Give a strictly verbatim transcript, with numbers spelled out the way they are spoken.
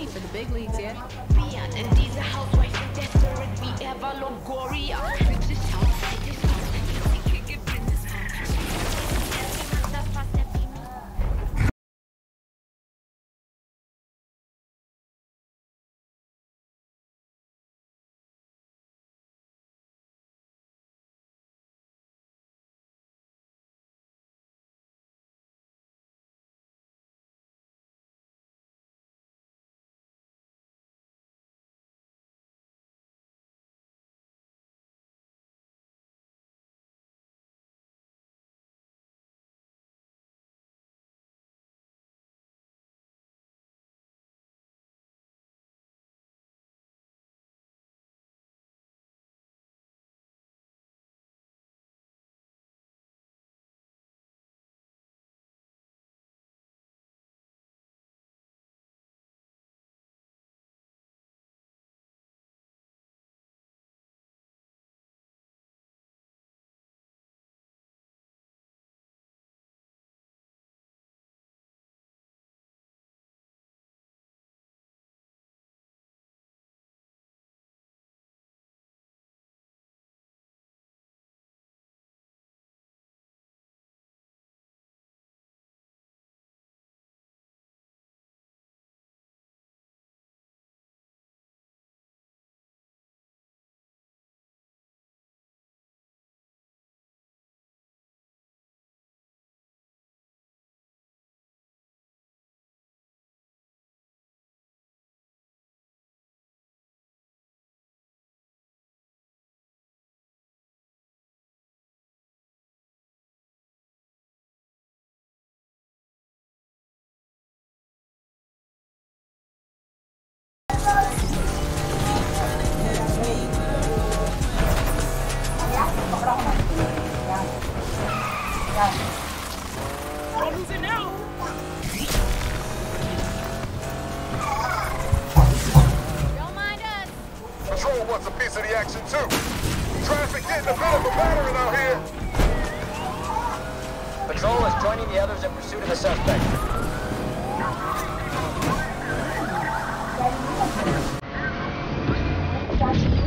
ready for the big leagues yet. And these are housewives and desperate. We ever Longoria. Fix this house, fix this house. Easy kick it, business house. We're losing now. Don't mind us. Patrol wants a piece of the action too. Traffic getting a bit of a pattern out here. Patrol is joining the others in pursuit of the suspect.